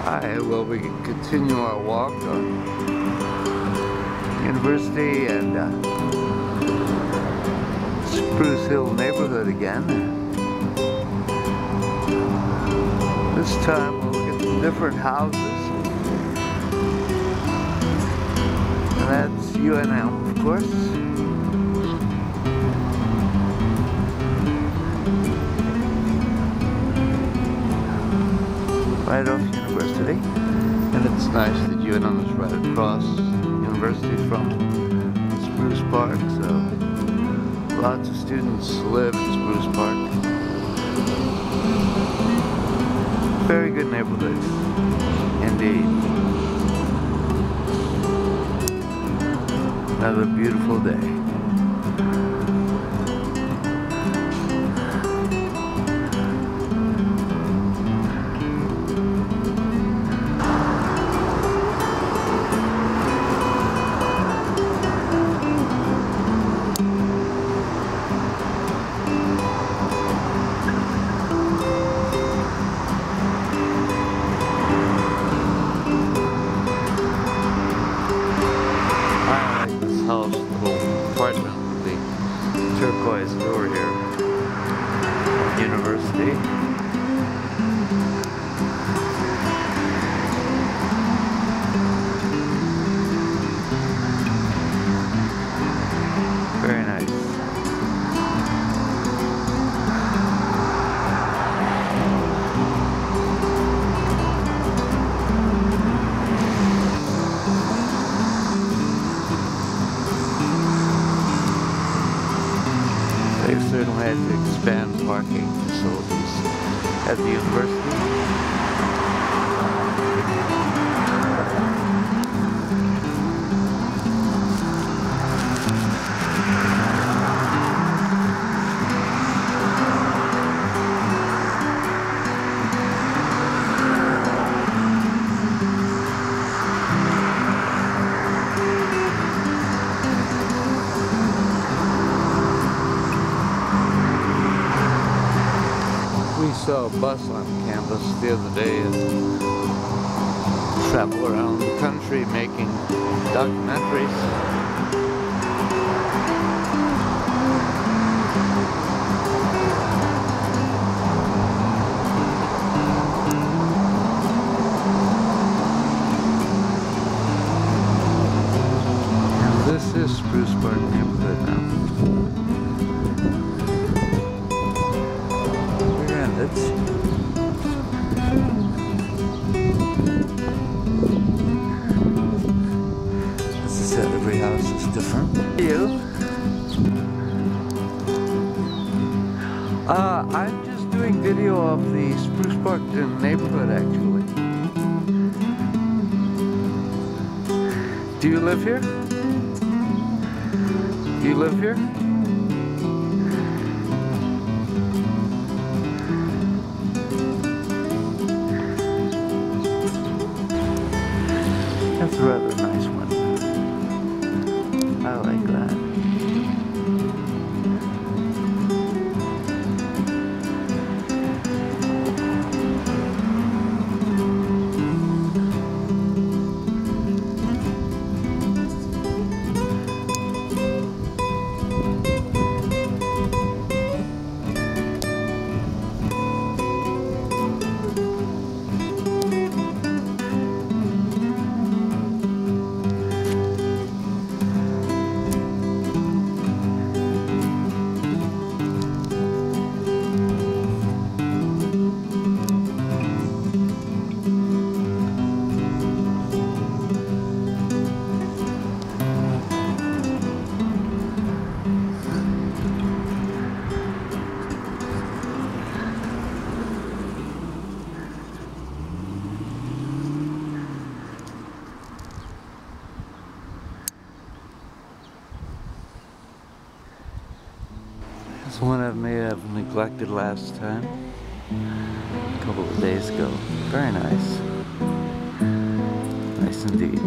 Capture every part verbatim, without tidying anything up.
Hi, well, we continue our walk on University and uh, Spruce Hill neighborhood again. This time we'll look at some different houses. And that's U N M, of course. Right off University, and it's nice that U N M is right across University from Spruce Park, so lots of students live in Spruce Park. Very good neighborhood, indeed. Another beautiful day. House, little apartment with the turquoise door here at University. Very nice. They certainly had to expand parking facilities at the university. We saw a bus on campus the other day and travel around the country making documentaries. And this is Spruce Park neighborhood now. It's as I said, every house is different. You? Uh, I'm just doing video of the Spruce Park neighborhood, actually. Do you live here? Do you live here? That's a rather nice one. I like that. It's one I may have neglected last time, a couple of days ago. Very nice. Nice indeed.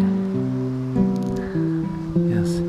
Yes.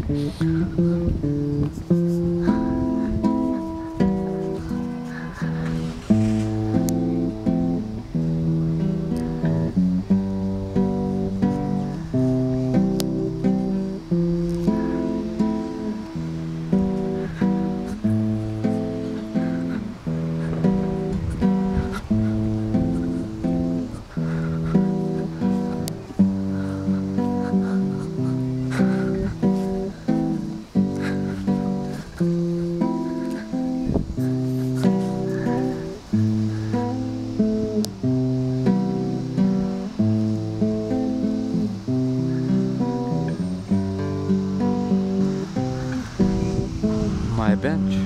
My bench.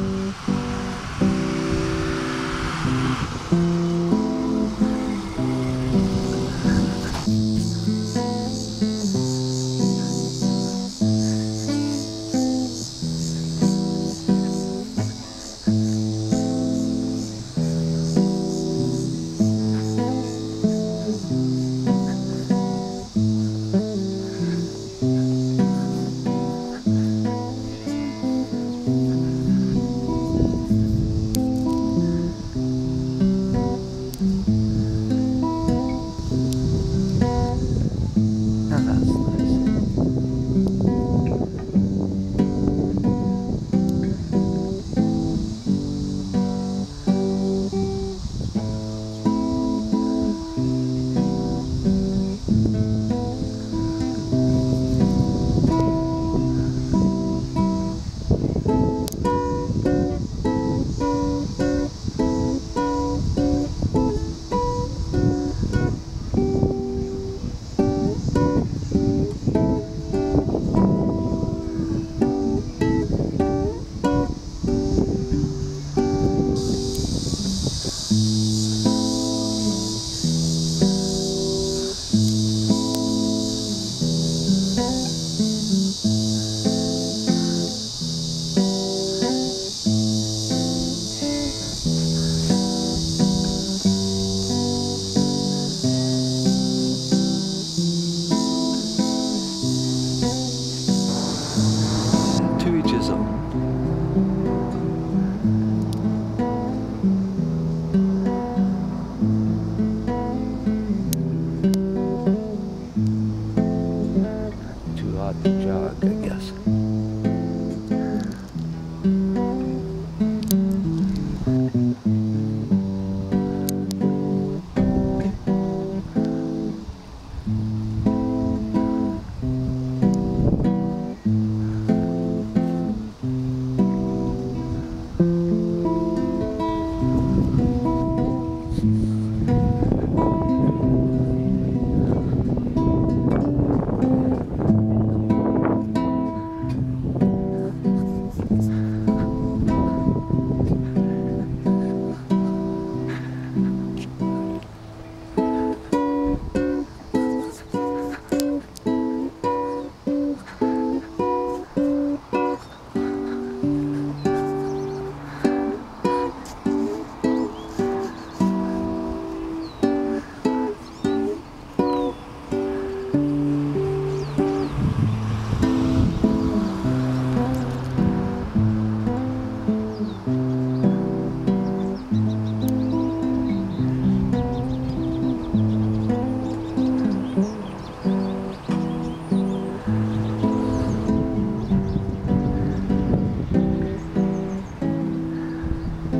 Jog, I guess.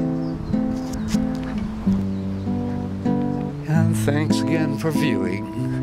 Thanks again for viewing.